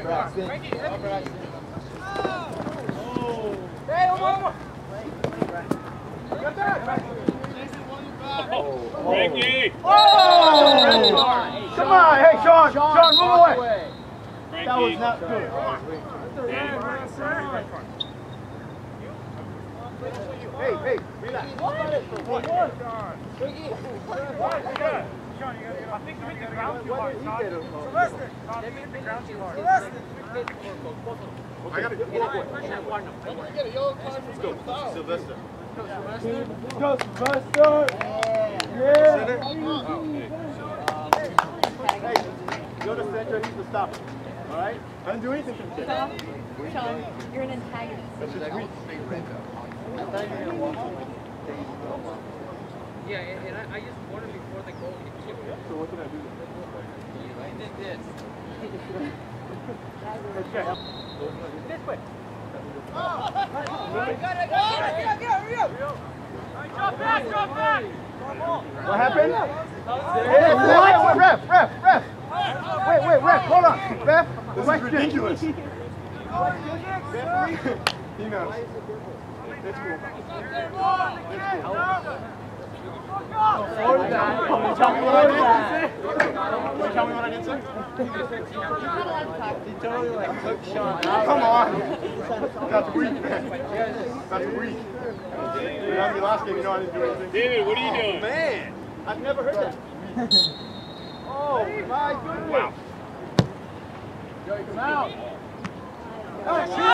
Frankie! Oh! Come on, hey Sean, move away. That was not good. Hey, relax. I think you hit the ground too hard, Sean. Sylvester! Sean, you hit the ground too hard. I gotta get a yellow card. Let's go. Sylvester. Go, Sylvester! Yeah! Hey, go to center, he's the stopper. Alright? I didn't do anything to him. Sean, you're an antagonist. That's just weak. Yeah, and I just wanted before the goal he kicked it. So what did I do? I did this. This way. What happened? Ref. Wait, ref, hold on. Ref, this is ridiculous. He knows. That's cool. Tell me what I did, sir? He totally took Sean out. Come on. That's weak, man. That's weak. You know, the last game, you know I didn't do anything. David, what are you doing? Man, I've never heard that. Oh, my goodness. Wow. Come out.